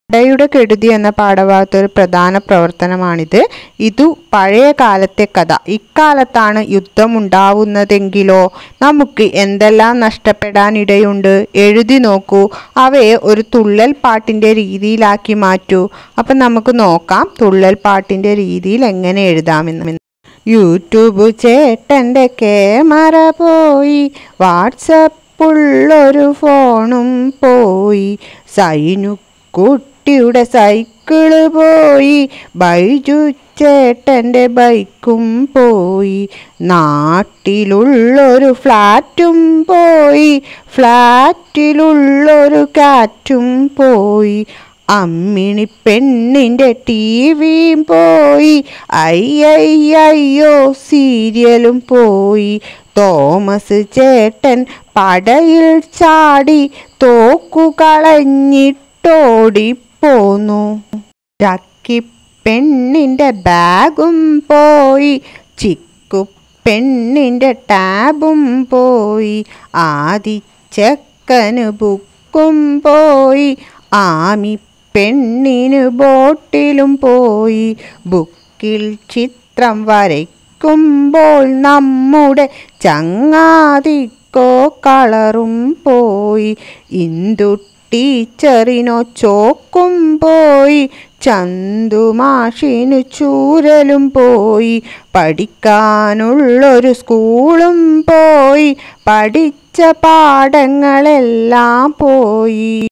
പടയുടെ കെടുതി എന്ന പാഠഭാഗത്ത് ഒരു പ്രധാന പ്രവർത്തനമാണിത്. ഇതു പഴയ കാലത്തെ കഥ. ഇക്കാലത്താണ് യുദ്ധമുണ്ടാവുന്നതെങ്കിലോ നമുക്ക് എന്തെല്ലാം നഷ്ടപ്പെടാനിടയുണ്ട്. എഴുതി നോക്കൂ. അവയെ ഒരു തുള്ളൽ പാട്ടിൻ്റെ രീതിയിലാക്കി മാറ്റൂ. അപ്പം നമുക്ക് നോക്കാം തുള്ളൽ പാട്ടിൻ്റെ രീതിയിൽ എങ്ങനെ എഴുതാമെന്ന്. യൂട്യൂബ് ചേട്ടൻ്റെ ക്യാമറ പോയി, വാട്സപ്പുള്ളൊരു ഫോണും പോയി, സൈനുക്കുട്ടിയുടെ സൈക്കിള് പോയി, ബൈജു ചേട്ടൻ്റെ ബൈക്കും പോയി, നാട്ടിലുള്ളൊരു ഫ്ലാറ്റും പോയി, ഫ്ലാറ്റിലുള്ളൊരു കാറ്റും പോയി, അമ്മിണി പെണ്ണിൻ്റെ ടിവിയും പോയി, അയ്യയ്യോ സീരിയലും പോയി, തോമസ് ചേട്ടൻ പടയിൽ ചാടി തോക്കു കളഞ്ഞിട്ടോടിപ്പോന്നു, ചക്കി പെണ്ണിൻ്റെ ബാഗും പോയി, ചിക്കു പെണ്ണിൻ്റെ ടാബും പോയി, ആദിച്ചക്കന് ബുക്കും പോയി, ആമി പെണ്ണിന് ബോട്ടിലും പോയി, ബുക്കിൽ ചിത്രം വരയ്ക്കുമ്പോൾ നമ്മുടെ ചങ്ങാതിക്കോ കളറും പോയി, ഇന്ദു ടീച്ചറിനോ ചോക്കും പോയി, ചന്തുമാഷിനു ചൂരലും പോയി, പഠിക്കാനുള്ളൊരു സ്കൂളും പോയി, പഠിച്ച പാഠങ്ങളെല്ലാം പോയി.